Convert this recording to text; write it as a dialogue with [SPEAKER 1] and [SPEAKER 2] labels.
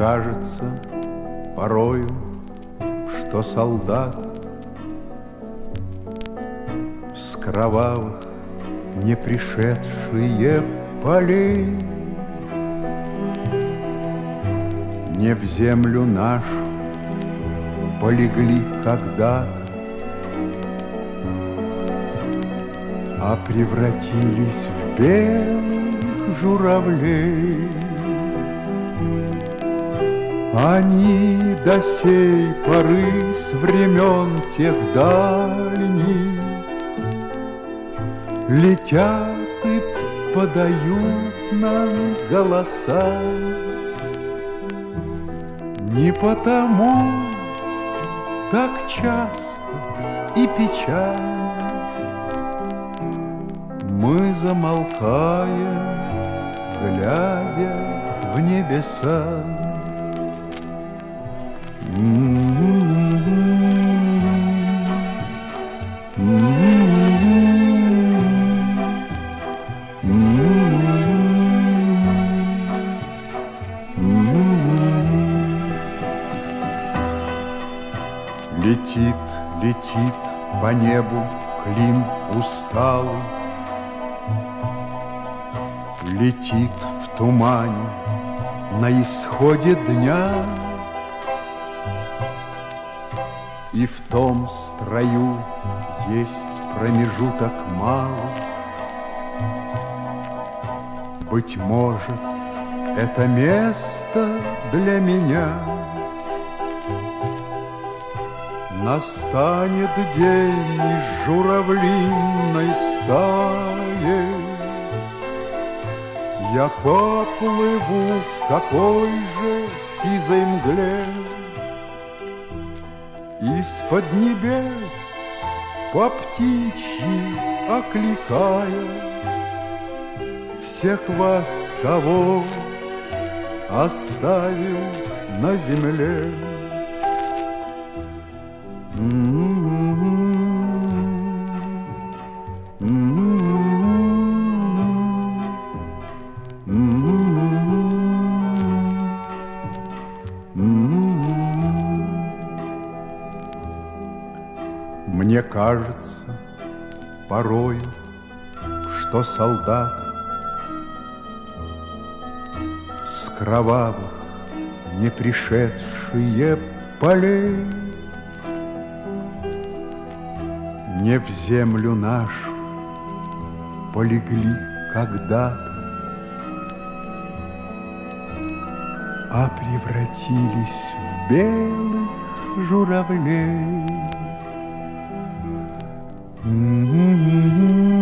[SPEAKER 1] кажется порою, что солдат с кровавых не пришедшие полей не в землю нашу полегли когда-то, а превратились в белых журавлей. Они до сей поры с времен тех дальних летят и подают нам голоса. Не потому так часто и печально мы замолкаем, глядя в небеса. Летит, летит по небу клин усталый, летит в тумане на исходе дня, и в том строю есть промежуток малый. Быть может, это место для меня. Настанет день из журавлиной стаи, я поплыву в такой же сизой мгле. Из-под небес по птичьи окликая всех вас, кого оставил на земле. Мне кажется порою, что солдаты с кровавых не пришедшие полей не в землю нашу полегли когда-то, а превратились в белых журавлей.